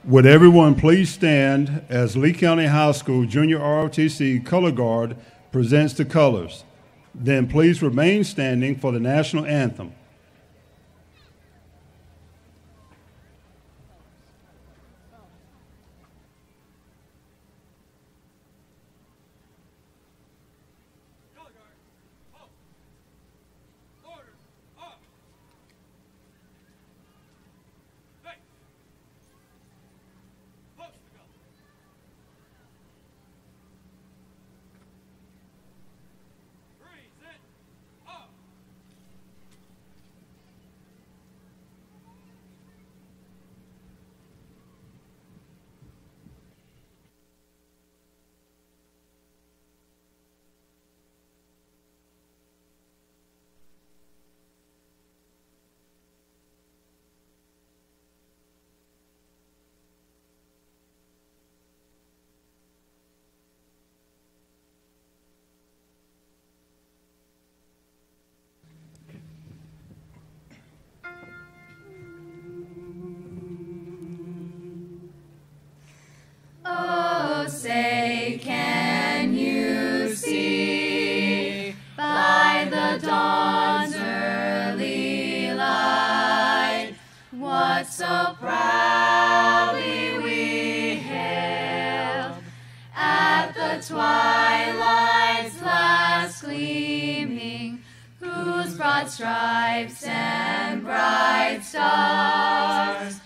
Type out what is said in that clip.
Would everyone please stand as Lee County High School Junior ROTC Color Guard presents the colors. Then please remain standing for the national anthem. Oh, say, can you see by the dawn's early light what so proudly we hailed at the twilight's last gleaming, whose broad stripes and bright stars